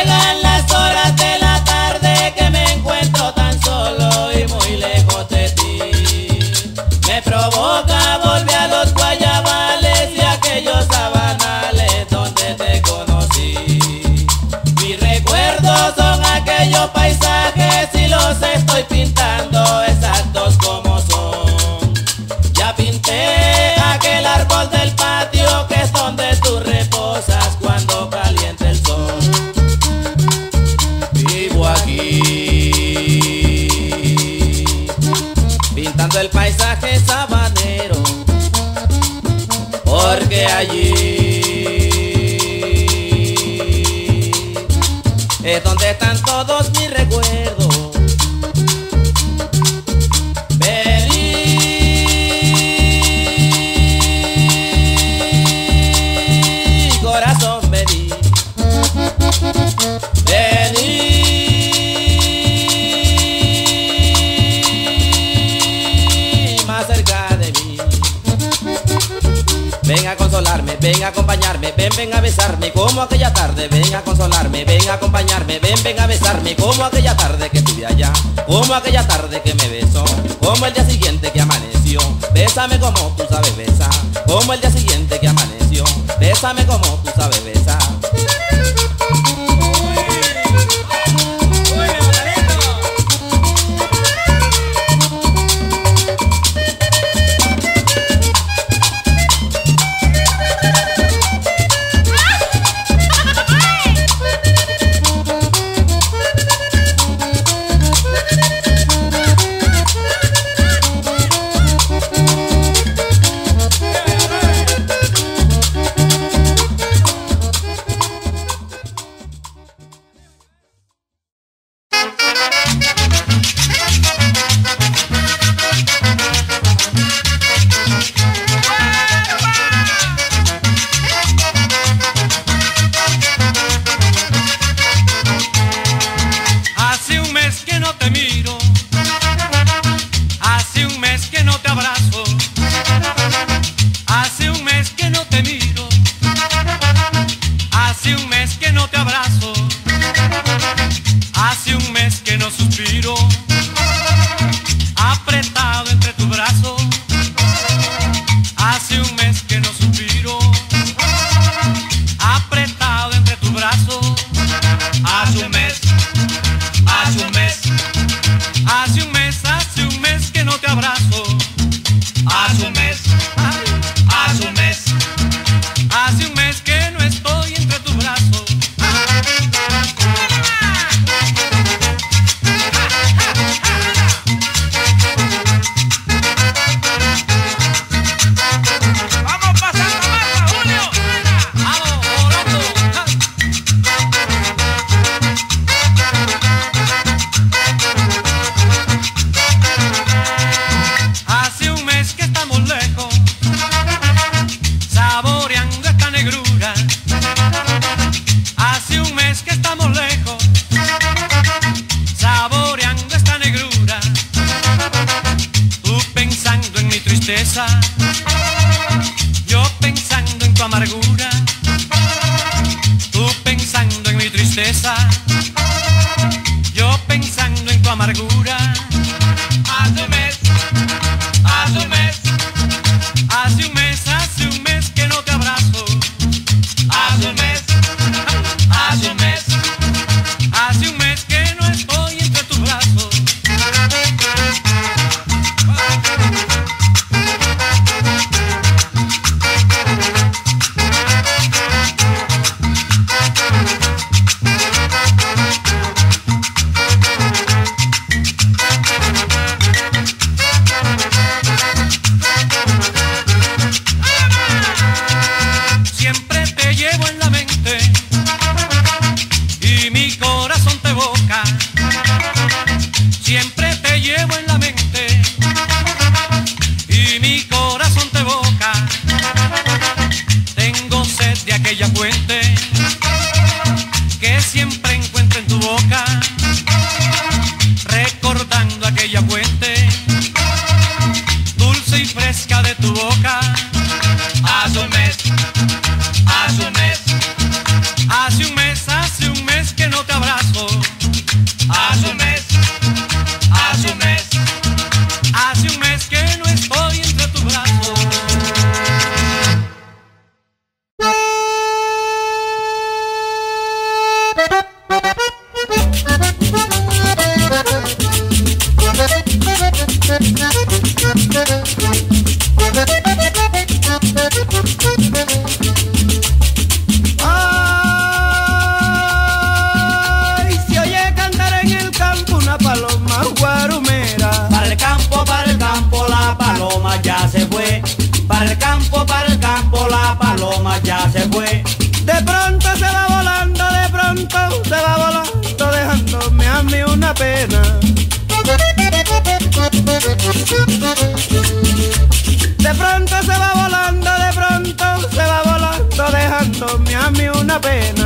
Llegan las horas de la tarde que me encuentro tan solo y muy lejos de ti. Me provoca volver a los guayabales y aquellos sabanales donde te conocí. Mis recuerdos son aquellos paisajes y los estoy pintando exactos como son. Ya pinté aquel árbol del patio que es donde tú reposas cuando calienta el sol. Vivo aquí pintando el paisaje sabanero, porque allí es donde están todos mis recuerdos. Vení, corazón, vení. Vení más cerca de mí. Ven a consolarme, ven a acompañarme, ven a besarme como aquella tarde. Ven a consolarme, ven a acompañarme, ven a besarme como aquella tarde que estuve allá, como aquella tarde que me besó, como el día siguiente que amaneció. Bésame como tú sabes besar, como el día siguiente que amaneció. Bésame como tú sabes besar. Yo pensando en tu amargura, tú pensando en mi tristeza, yo pensando en tu amargura. Hace un mes, hace un mes, hace un mes, hace un mes que no te abrazo. Hace un mes, hace un mes, hace un mes que no estoy entre tus brazos. Siempre te llevo en la mente y mi corazón te evoca. Tengo sed de aquella fuente que siempre encuentro en tu boca, recordando aquella fuente dulce y fresca de tu boca. Hace un mes, hace un mes, hace un mes, hace un mes que no una pena. De pronto se va volando, de pronto se va volando, dejándome a mí una pena.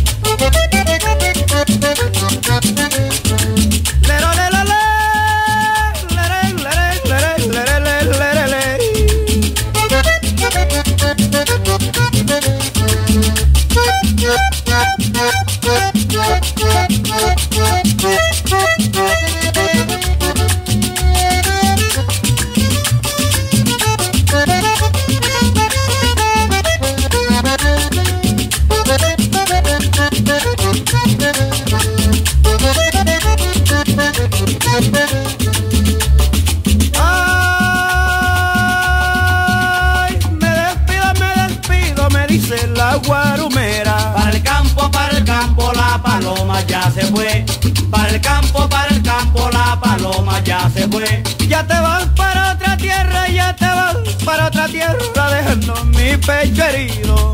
La guarumera. Para el campo, la paloma ya se fue. Para el campo, la paloma ya se fue. Ya te vas para otra tierra, ya te vas para otra tierra, dejando mi pecho herido.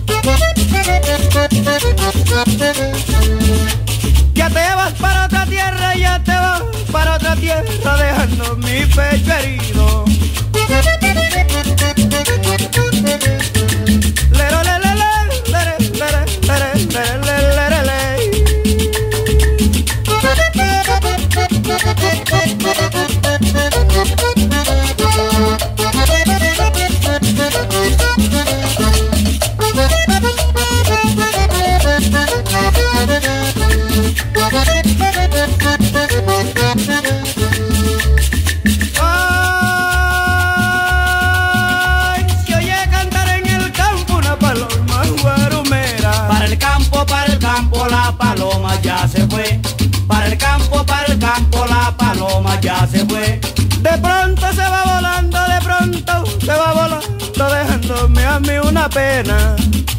Ya te vas para otra tierra, ya te vas para otra tierra, dejando mi pecho herido. La paloma ya se fue. Para el campo, la paloma ya se fue. De pronto se va volando, de pronto se va volando, dejándome a mí una pena.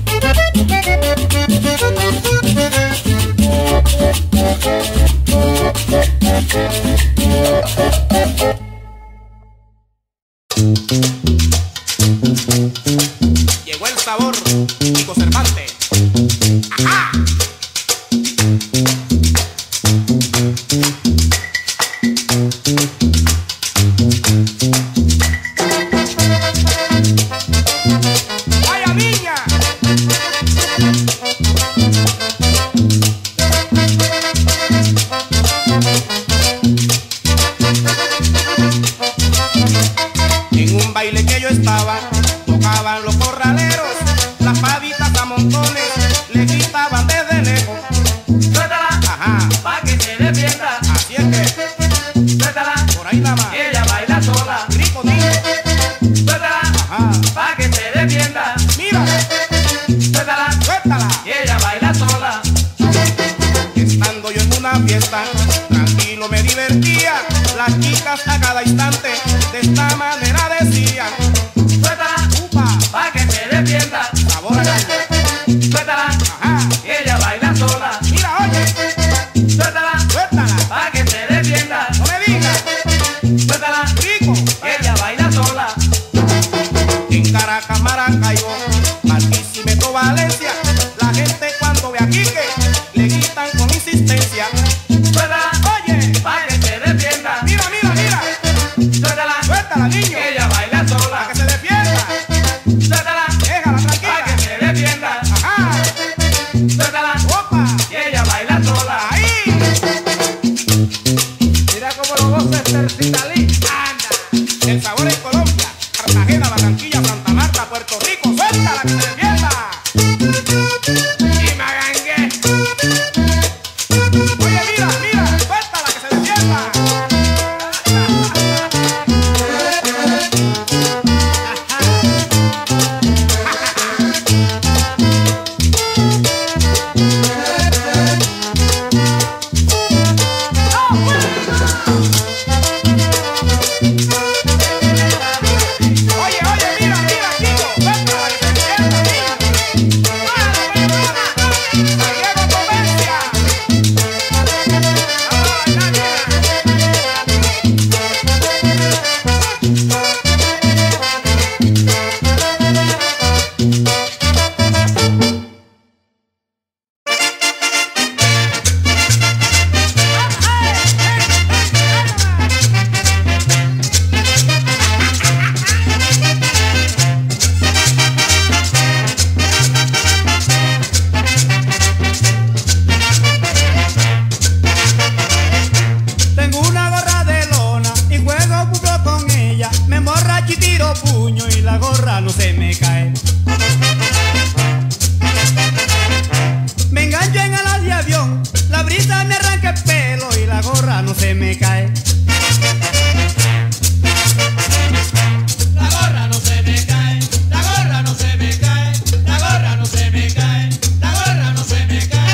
Llegó el sabor, Nico Cervantes. ¡Ajá! ¡Vaya niña! En un baile que yo estaba, tocaban los corraleros, las pavitas a montones le gritaban desde lejos. Suéltala, Ajá, pa' que se defienda. así es que, Suéltala, por ahí nada más. ella baila sola. Rico, niño. Suéltala, Ajá, pa' que se defienda. mira, Suéltala, suéltala. ella baila sola. Estando yo en una fiesta, tranquilo me divertía. Las chicas a cada instante de esta manera decían: Suéltala, upa, pa' que se defienda. sabor a caña. Suéltala, Ajá, ella baila sola. mira, oye, Suéltala, suéltala. pa' que se defienda. No me digas, Suéltala, rico. ella baila sola. En Caracas, Maracaibo, Barquisimeto, Valencia, la gente cuando ve a Quique le gritan con insistencia: Suéltala, oye, pa' que se defienda. mira, mira, mira, Suéltala, suéltala, niño, ella baila sola. para que se defienda. Suéltala, Déjala pa' que tranquila. se defienda. Ajá, Suéltala, opa, ella baila sola. ahí. Mira cómo lo goza Citalí. Anda, el sabor en Colombia, Cartagena, Barranquilla, Santa Marta, Puerto Rico, suéltala que se defienda. Y me agangué. Oye, brisa me arranca el pelo y la gorra no se me cae. La gorra no se me cae, la gorra no se me cae, la gorra no se me cae, la gorra no se me cae.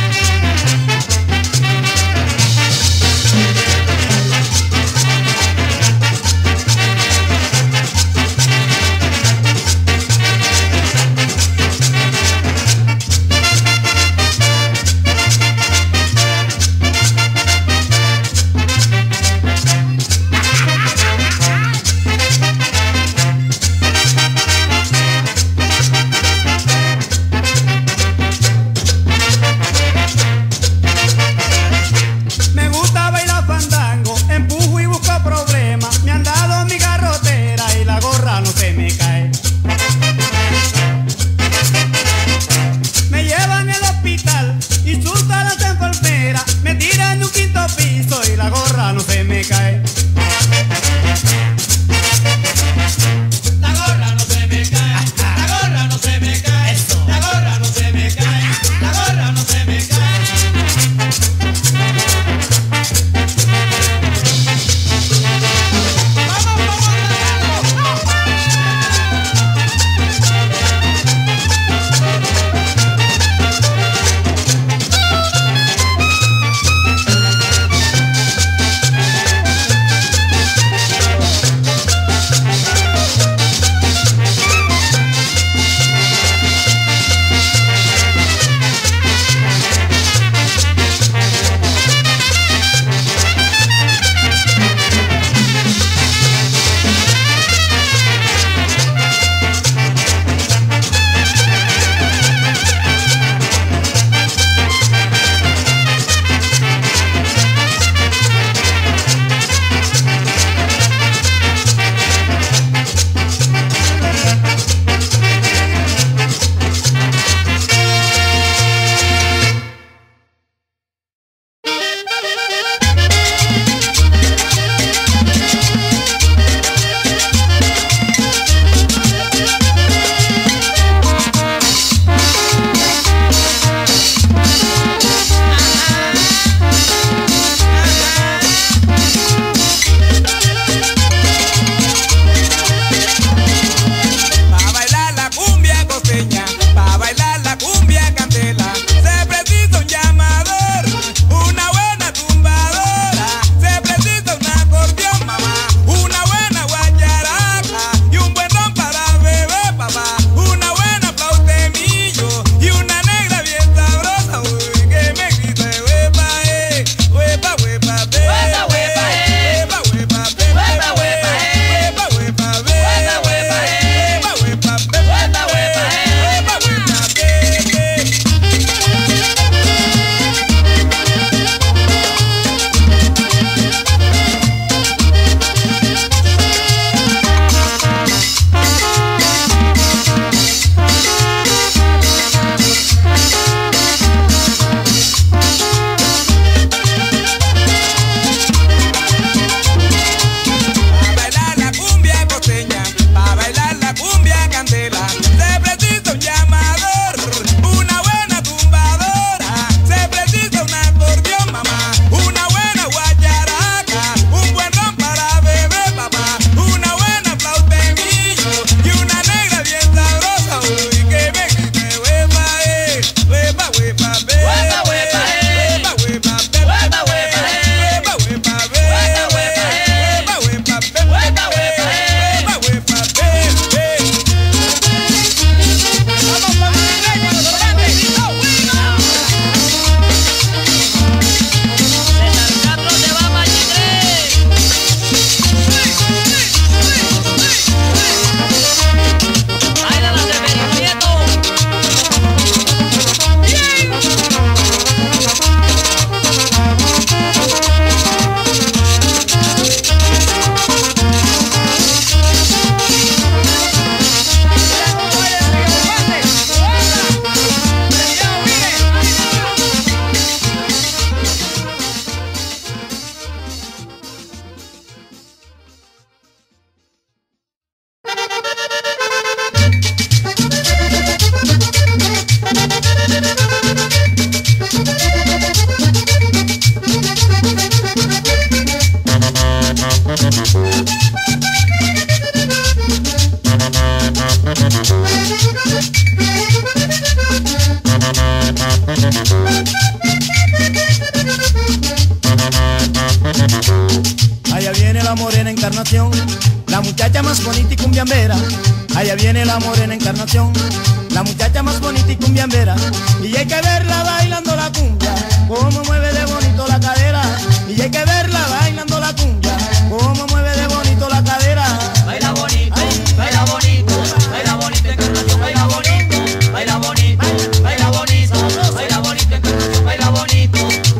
Encarnación, la muchacha más bonita y cumbiambera. Allá viene la morena Encarnación, la muchacha más bonita y cumbiambera. Y hay que verla bailando la cumbia, como mueve de bonito la cadera. Y hay que verla bailando la cumbia, como mueve de bonito la cadera. Baila bonito, baila bonito, baila bonito Encarnación, baila bonito, baila bonito, baila bonito, baila bonito Encarnación, baila bonito.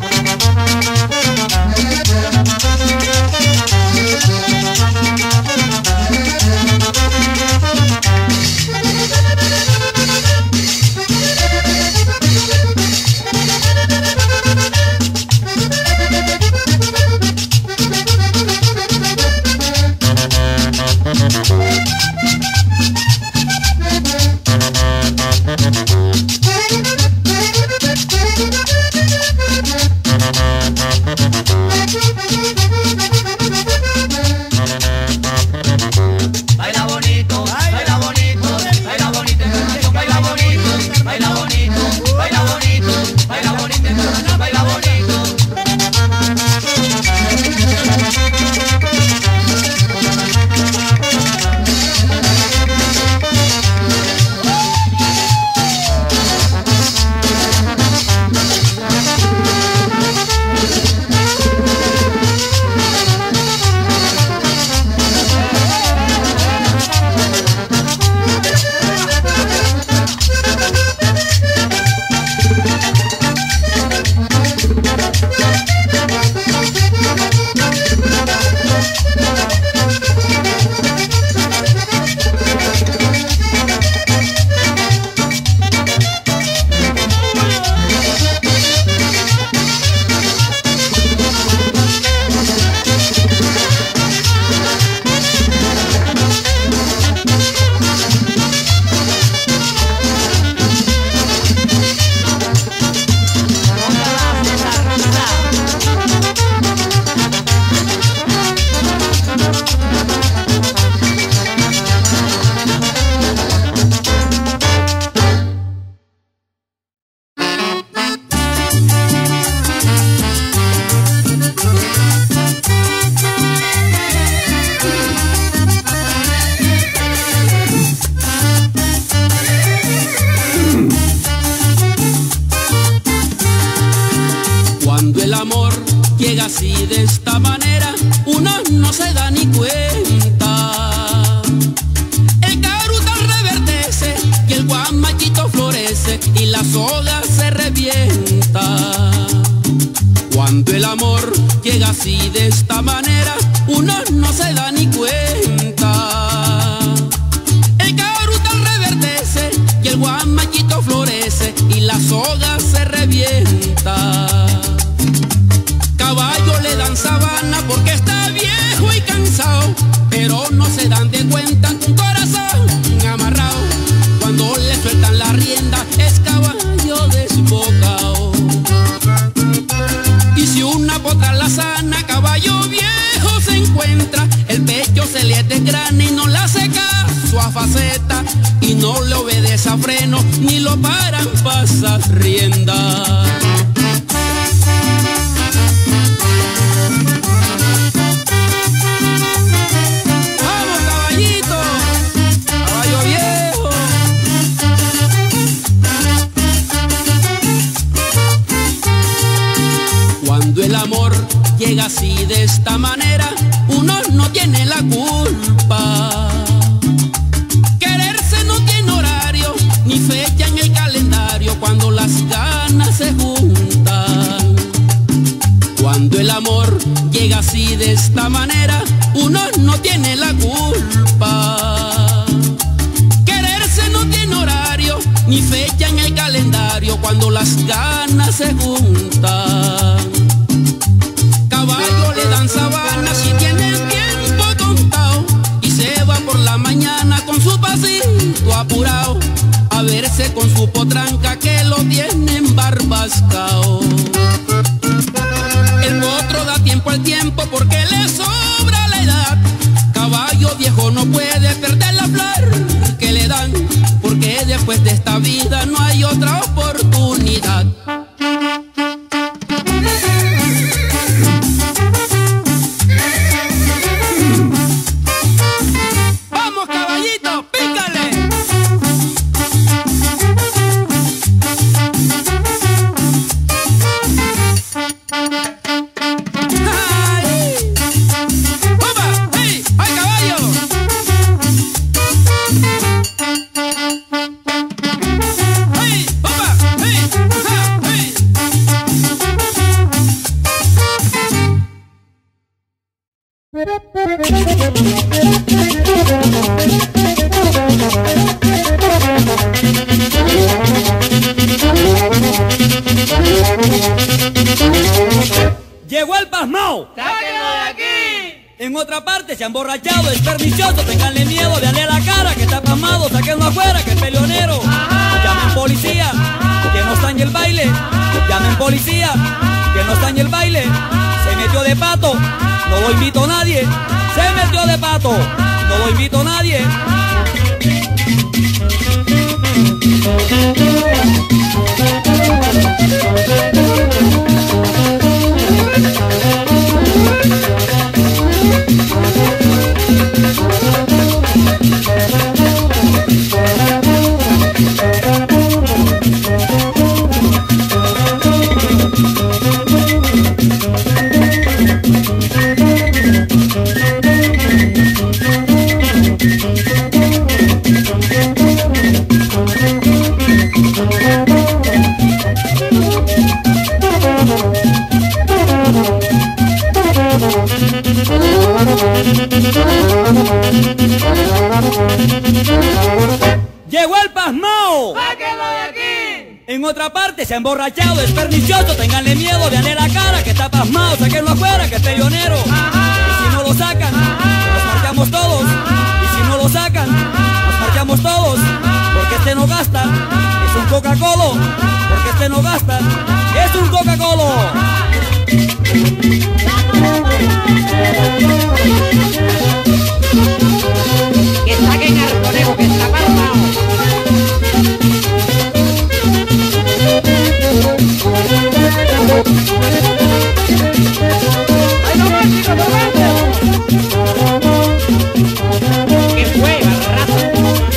Así de esta manera uno no se da ni cuenta. El carutal reverdece y el guamachito florece y la soga se revienta. Cuando el amor llega así de esta manera uno no se da ni cuenta. El carutal reverdece y el guamachito florece y la soga se revienta. Caballo le dan sabana porque está viejo y cansado, pero no se dan de cuenta que un corazón amarrado, cuando le sueltan la rienda, es caballo desbocado. Y si una potra la sana, caballo viejo se encuentra, el pecho se le desgrana y no le hace caso a faceta, y no le obedece a freno, ni lo paran pasas rienda. Cuando el amor llega así de esta manera, uno no tiene la culpa. Quererse no tiene horario, ni fecha en el calendario, cuando las ganas se juntan. Cuando el amor llega así de esta manera, uno no tiene la culpa. Quererse no tiene horario, ni fecha en el calendario, cuando las ganas se juntan. Caballo le dan sabana si tiene el tiempo contado, y se va por la mañana con su pasito apurado, a verse con su potranca que lo tiene embarbascao. El potro da tiempo al tiempo porque le sobra la edad. Caballo viejo no puede perder la flor que le dan, porque después de esta vida no hay otra oportunidad. Llegó el pasmao. ¡Sáquenlo de aquí! En otra parte se ha emborrachado, es pernicioso, tenganle miedo, veanle la cara, que está pasmado, sáquenlo afuera, que es peleonero. Llamen policía, que no está en el baile. Llamen policía, que no está en el baile. Se metió de pato, no lo invito a nadie. Se metió de pato, no lo invito a nadie. Llegó el pasmao. ¡Sáquenlo de aquí! En otra parte se ha emborrachado, es pernicioso, tenganle miedo, veanle la cara, que está pasmado, sáquenlo afuera, que es peleonero. Y si no lo sacan, nos marchamos todos. Y si no lo sacan, nos marchamos todos. Porque este no gasta, es un Coca-Cola. Porque este no gasta, es un Coca-Cola. Que saquen al conejo que está pasmado. ¡Ay, no más, chicos, no más! ¡Qué fue, barrazo!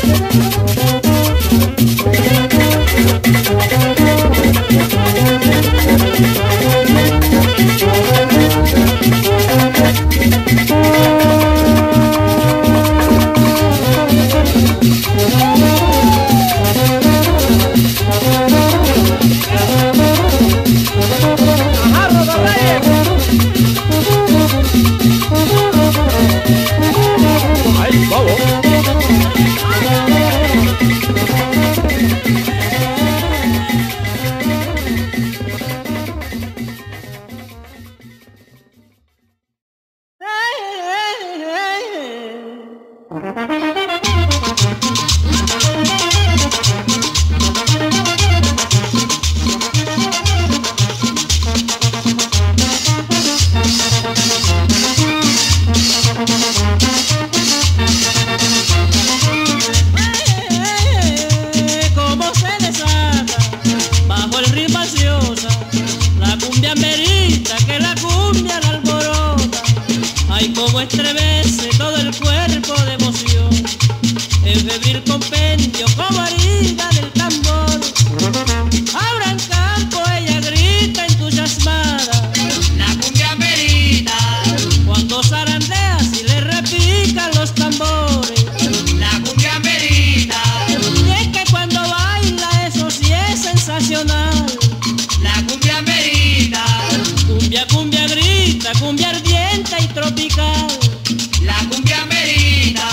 Estremece todo el cuerpo de emoción, el febril compendio como herida del tambor. Ahora en campo ella grita entusiasmada, La cumbia merita, cuando zarandea si le repican los tambores. la cumbia merita, Y es que cuando baila eso sí es sensacional. la cumbia merita, Cumbia, cumbia grita, cumbia ardiente y tropical. la cumbia merita.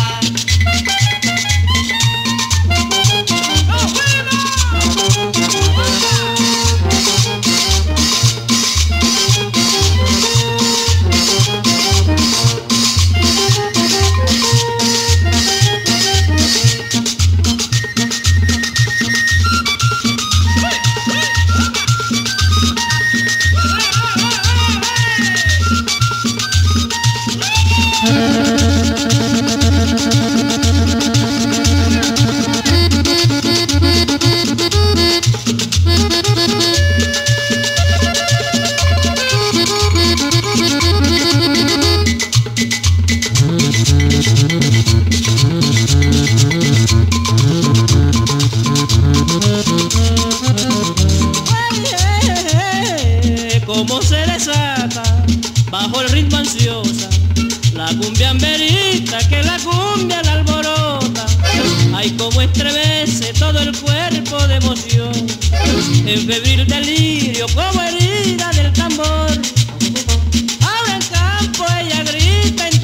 Cómo se desata bajo el ritmo ansiosa la cumbia amerita, que la cumbia la alborota. Ay, cómo estremece todo el cuerpo de emoción, en febril delirio como herida del tambor. Ahora en campo ella grita en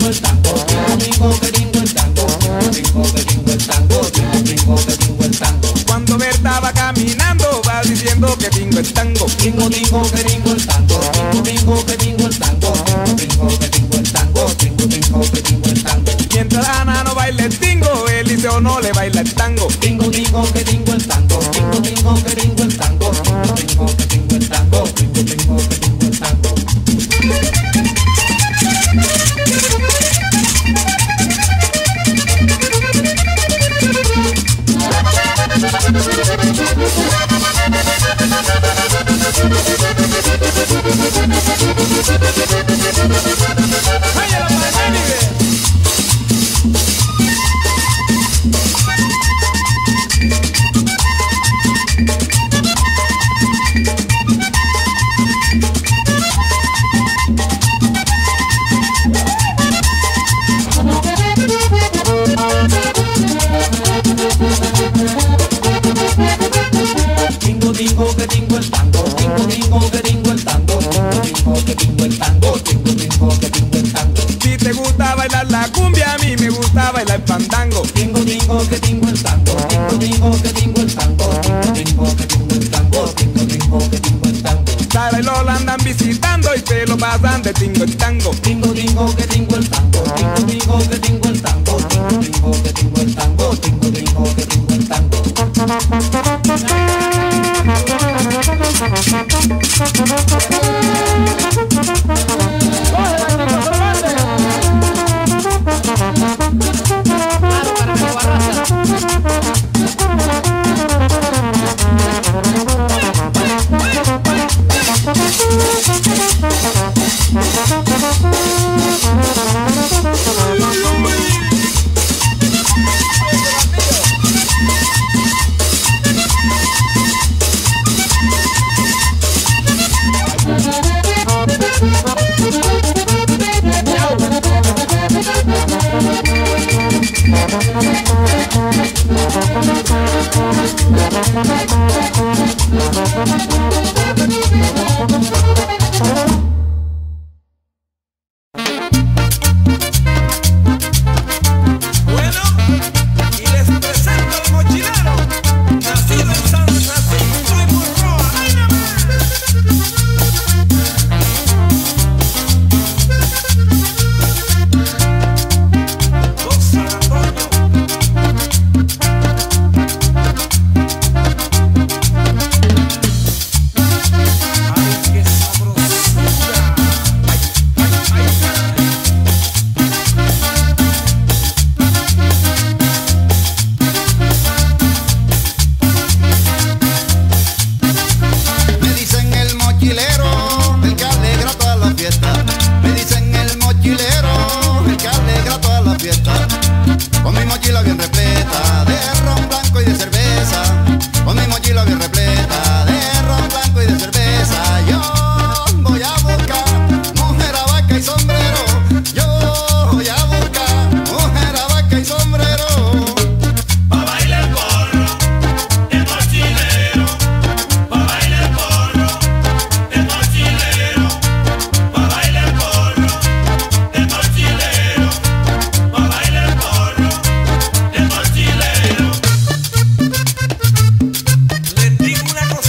tingo el tango, tingo que tingo el tango, tingo que tingo el tango, tingo que tingo el tango. Cuando Berta va caminando va diciendo que tingo el tango. Tingo que tingo el tango, tingo que tingo el tango, tingo que tingo el tango, tingo que tingo el tango. Mientras Ana no baila el tingo, Eliseo no le baila el tango. Tingo que tingo el tango, tingo que tingo el tango, tingo que tingo el tango, tingo que tingo el tango. Tingo que tingo el tango, tingo que tingo el tango, tingo que tingo el tango, tingo que tingo el tango. Si te gusta bailar la cumbia, a mí me gusta bailar el fandango. Tingo que tingo el tango, tingo que tingo el tango, tingo que tingo el tango, tingo que tingo el tango. Sara y Lola andan visitando y se lo pasan de tingo en tango. Tingo que tingo el tango, tingo que tingo el tango, tingo que tingo el tango, tingo que tingo el tango. Les digo una cosa.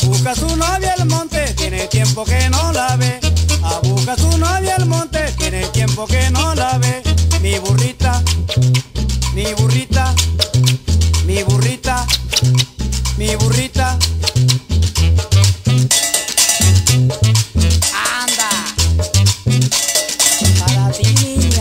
busca su novia el monte, tiene tiempo que no la ve. A busca su novia el monte, tiene tiempo que no la ve. Mi burrita, mi burrita, mi burrita, mi burrita. Anda, para ti niña.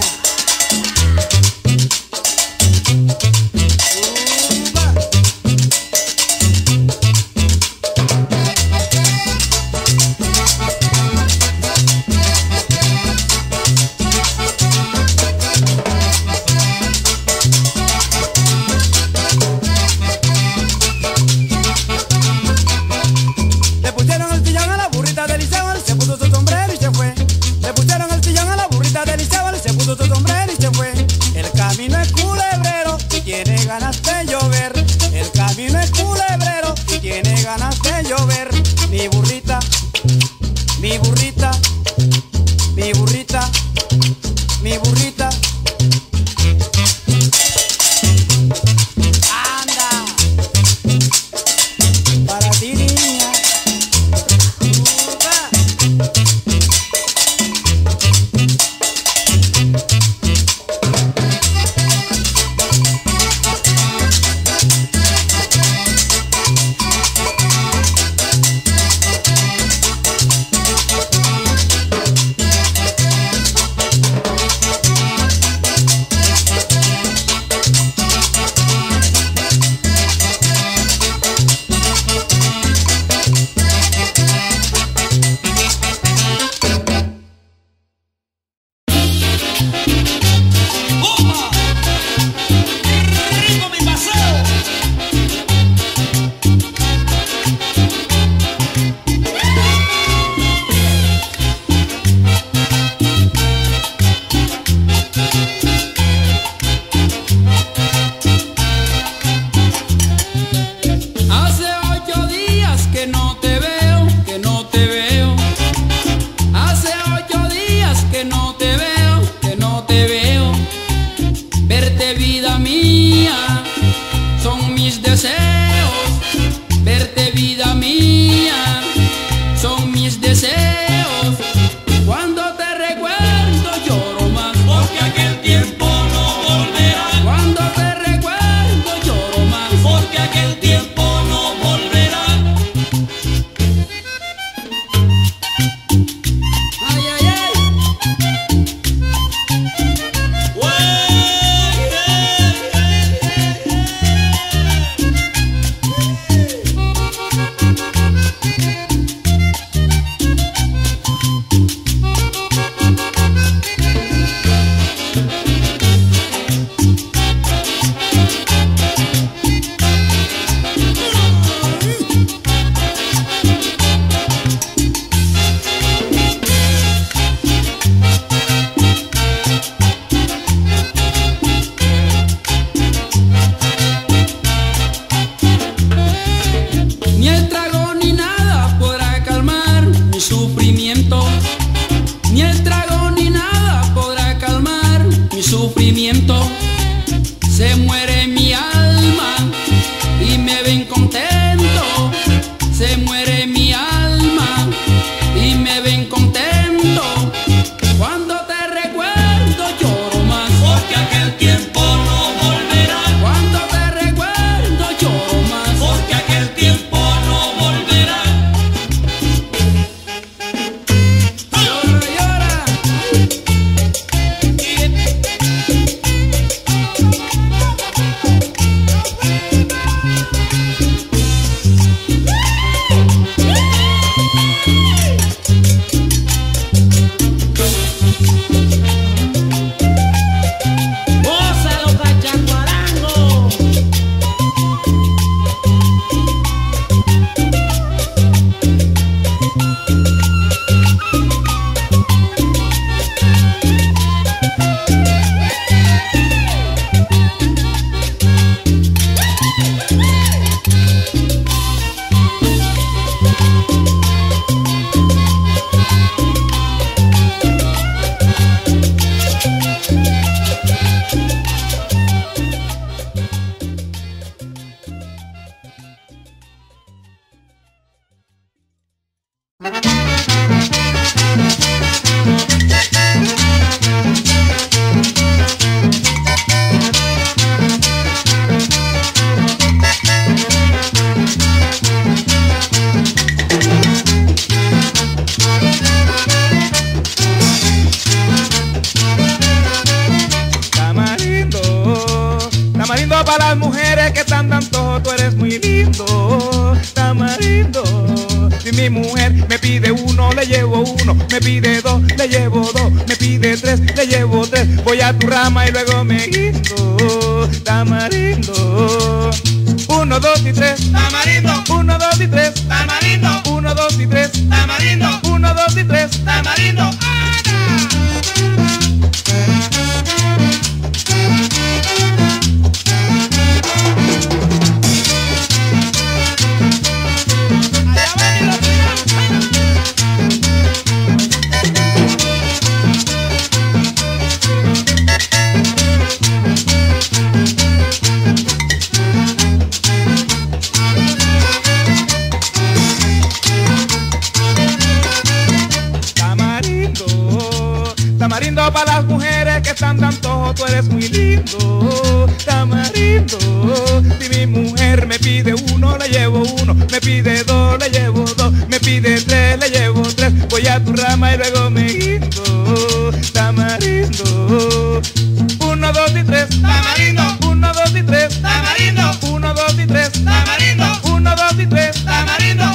Mi burrita, mi burrita, mi burrita, mi burrita. Anda, para ti niña. Se muere mi alma y me ven contento. Se muere mi alma y me ven contento. Cuando te recuerdo lloro más, porque aquel tiempo no volverá. Cuando te recuerdo lloro más, porque aquel tiempo no volverá. Llora, llora. mi mujer me pide uno, le llevo uno, me pide dos, le llevo dos, me pide tres, le llevo tres. Voy a tu rama y luego me guindo, tamarindo. 1, 2 y 3, Tamarindo, 1, 2 y 3, tamarindo, 1, 2 y 3, tamarindo, 1, 2 y 3, tamarindo. Tamarindo para las mujeres que están de antojo, tú eres muy lindo. Tamarindo, si mi mujer me pide uno, le llevo uno, me pide dos, le llevo dos, me pide tres, le llevo tres. Voy a tu rama y luego me guindo. Tamarindo, 1, 2 y 3, Tamarindo, 1, 2 y 3, tamarindo, 1, 2 y 3, tamarindo, 1, 2 y 3, tamarindo.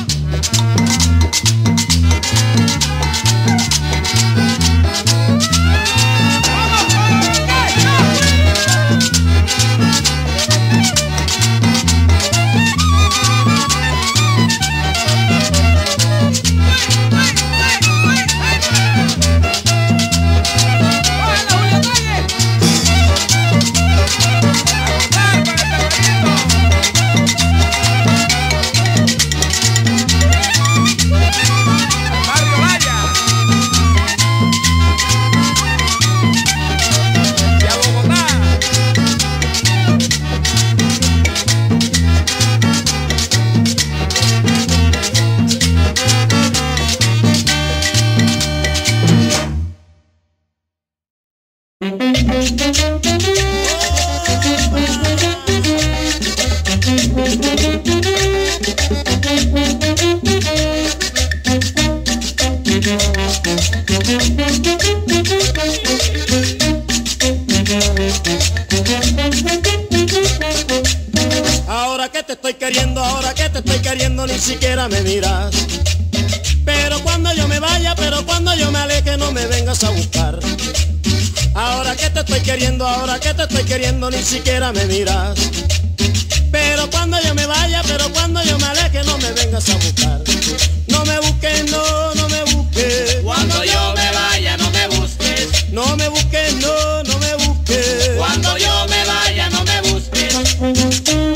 Ahora que te estoy queriendo, ni siquiera me miras. Pero cuando yo me vaya, pero cuando yo me aleje, no me vengas a buscar. Ahora que te estoy queriendo, ni siquiera me miras. Pero cuando yo me vaya, pero cuando yo me aleje, no me vengas a buscar. No me busques, no, no me busques. Cuando yo me vaya no me busques. No me busques, no, no me busques. Cuando yo me vaya no me busques.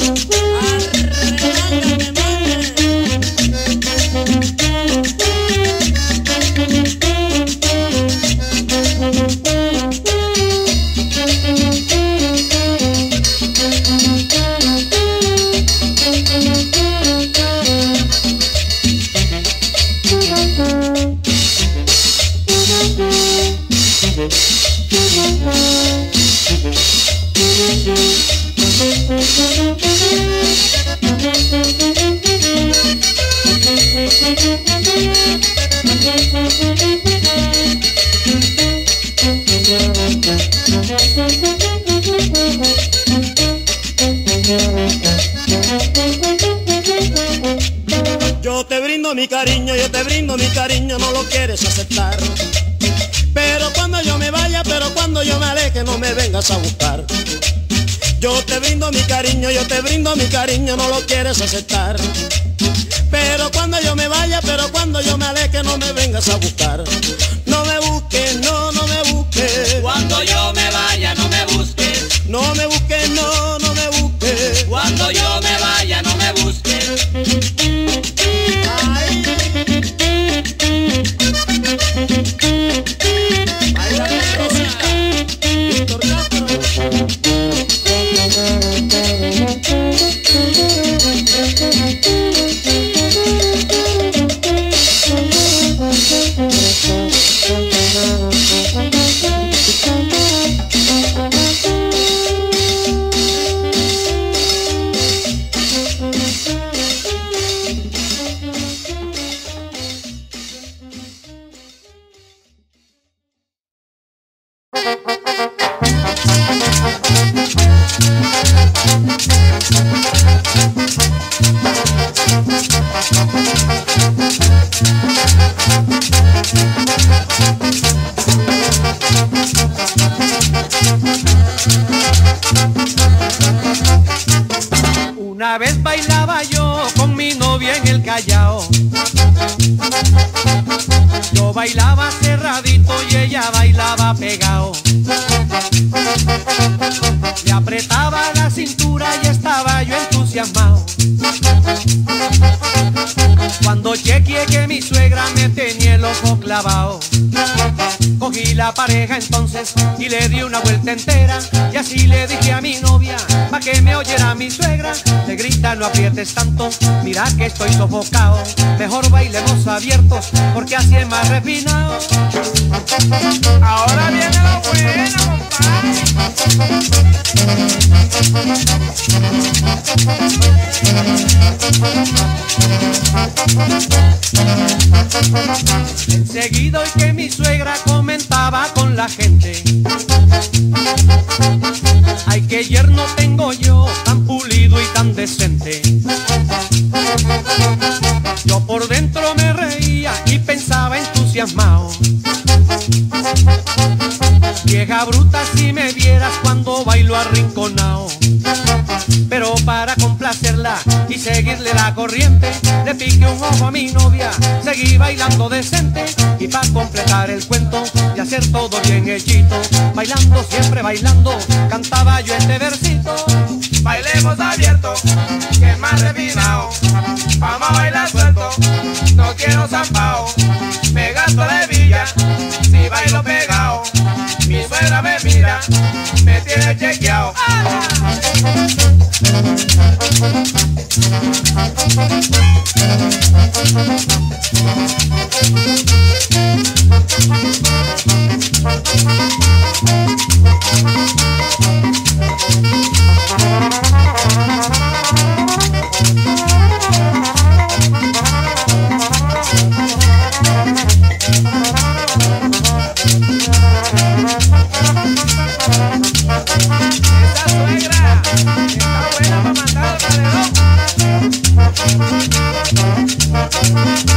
Yo te brindo mi cariño, yo te brindo mi cariño, no lo quieres aceptar. Pero cuando yo me vaya, pero cuando yo me aleje, no me vengas a buscar. Yo te brindo mi cariño, yo te brindo mi cariño, no lo quieres aceptar. Pero cuando yo me vaya, pero cuando yo me aleje, no me vengas a buscar. No me busques, no, no me busques. Cuando yo me vaya no me busques. No me busques, no, no me busques. Cuando yo me vaya no me busques. Ay. Baila con Rosita, Víctor Castro. Una vez bailaba yo con mi novia en el Callao. Yo bailaba cerradito y ella bailaba pegado. Le apretaba la cintura y estaba yo entusiasmado. Cuando chequeé que mi suegra me tenía el ojo clavado, cogí la pareja entonces y le di una vuelta entera. Y así le dije a mi novia, pa' que me oyera mi suegra, le grita no aprietes tanto, mira que estoy sofocado. Mejor bailemos abiertos, porque así es más refinado. Ahora viene lo bueno, Enseguida oí que mi suegra comentaba con la gente: ay, qué yerno tengo yo, tan pulido y tan decente. Yo por dentro me reía y pensaba entusiasmado: vieja bruta, si me vieras cuando bailo arrinconao. Pero para complacerla y seguirle la corriente, le piqué un ojo a mi novia, seguí bailando decente. Y para completar el cuento y hacer todo bien hechito, bailando, siempre bailando, cantaba yo este versito: bailemos abierto, que es más refinado. Vamos a bailar suelto, no quiero zampao. Me gasto la hebilla, si bailo pegado. Mi suegra me mira, me tiene chequeado. Esa suegra está buena para mandar al paredón.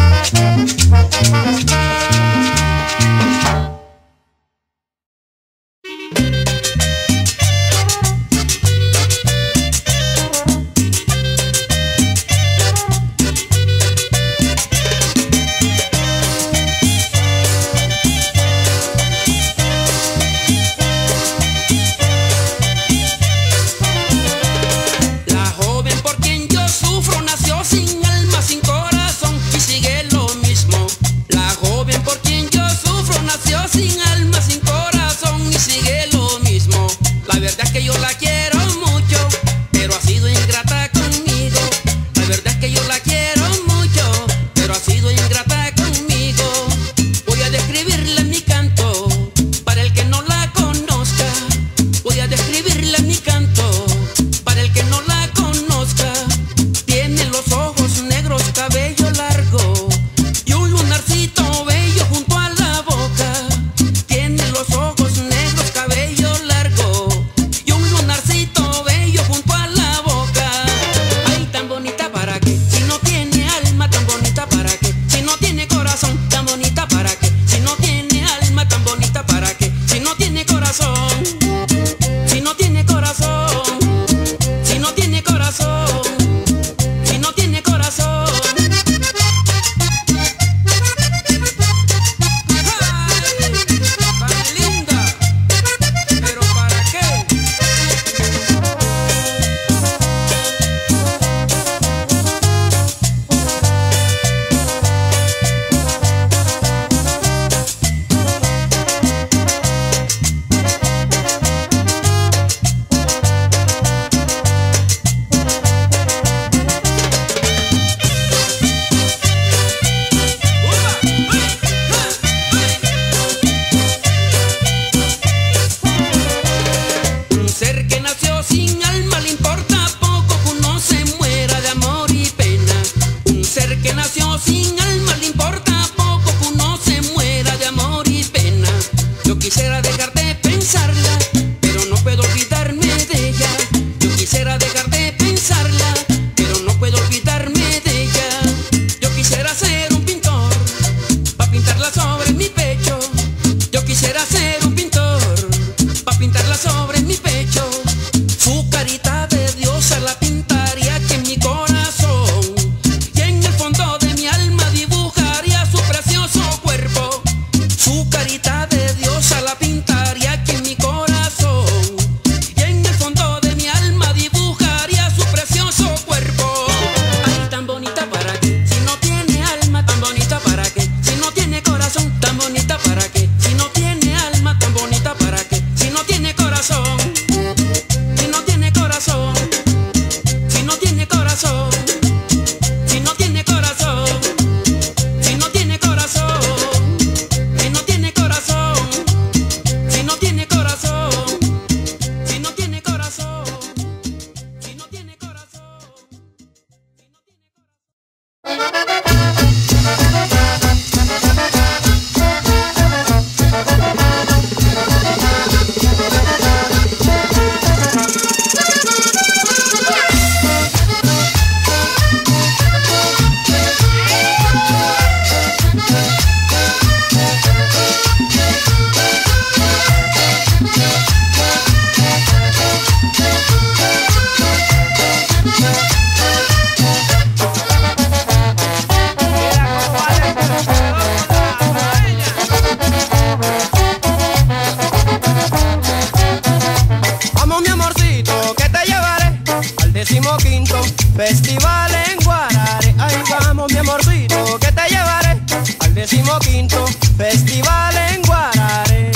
Festival en Guarare, ahí vamos mi amorcito, que te llevaré al 15º Festival en Guarare.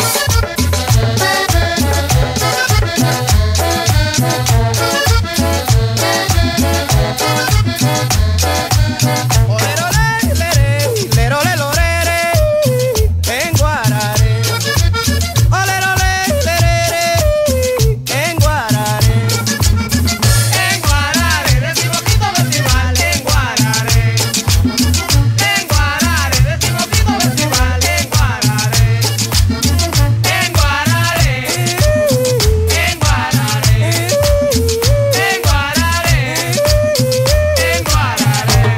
Olerole, lere, lerole, lorere, en Guarare. Olerole, lerere, en Guarare. En Guarare, 15º Festival en Guarare. En Guarare, 15º Festival en Guarare. En Guarare, en Guarare, en Guarare, en Guarare.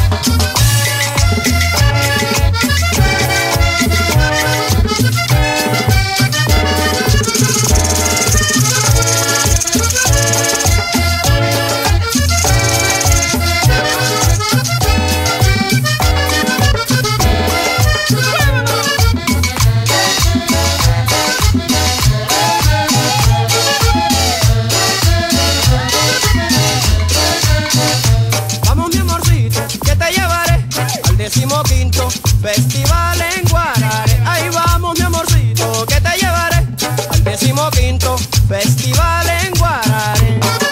Vamos mi amorcito, que te llevaré al 15º Festival en Guarare. Ahí vamos mi amorcito, que te llevaré al 15º Festival en Guarare.